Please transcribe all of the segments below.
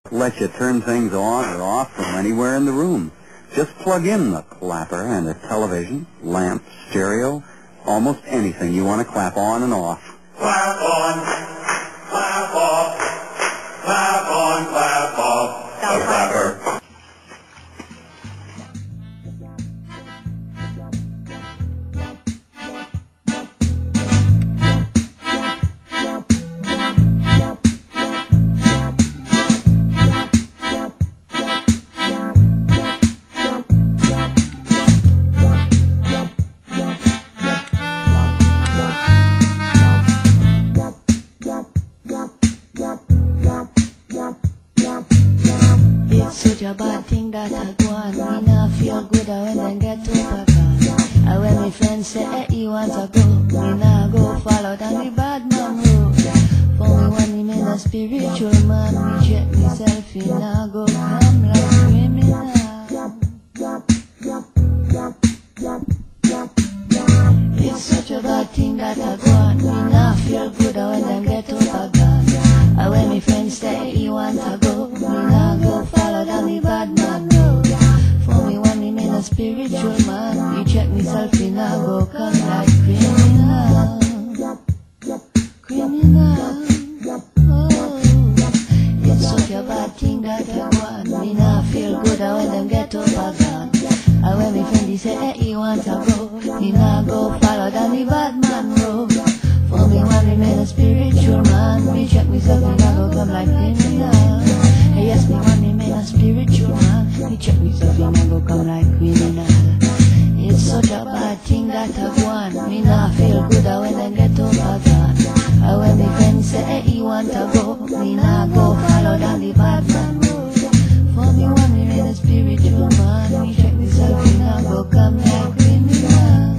let you turn things on or off from anywhere in the room. Just plug in the clapper and a television, lamp, stereo, almost anything you want to clap on and off. Clap on, clap off, clap on, clap off, the clapper. Such a bad thing that I go on. Me not feel good when I get overcome. And when my friends say, hey, you want to go, me not go follow down the bad man road. For me when me in a spiritual man, me check myself in, I go come like criminal. It's such a bad thing that I go on. Me not feel good when I get overcome. And when my friends say, you want to go, me not go follow down the bad man road. For me when me in a spiritual man, me check myself in, I go come like criminal. Criminal. Oh, it's such a bad thing that I want. Me not feel good when them get overgone. And when me friend say, hey, you want to go, me not go follow down the bad man road. For me when me in a spiritual man, me check myself and I go come like criminal. Hey, yes, me when me in a spiritual man, me check myself and I go come like criminal. It's such a bad thing that I want. Me not feel good when I get overgone. And when me friends say, hey, you want to go, me not go follow down the bad man road. For me when me in a spiritual man, me check myself and I go come like criminal.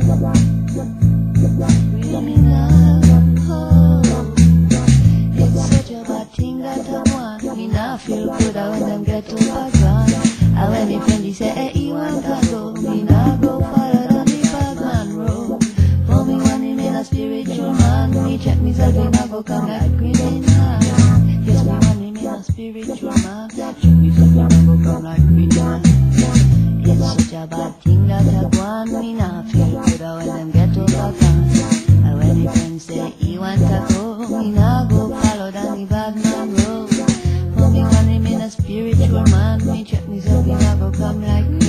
Criminal. Oh, it's such a bad thing that I want. Me not feel good when them get overgone. And when me friends say, hey, you want to go, me not go follow down the bad man road. For me when me in a spiritual man, me check myself and I go come like criminal. Yes, me when me in a spiritual man, check myself and I go come like criminal. It's such a bad thing that I want. Me not feel good when them get overgone. And when the friends say, you want to go, me not go follow down the bad man road. For me when I'm in a spiritual man, me check myself and I go come like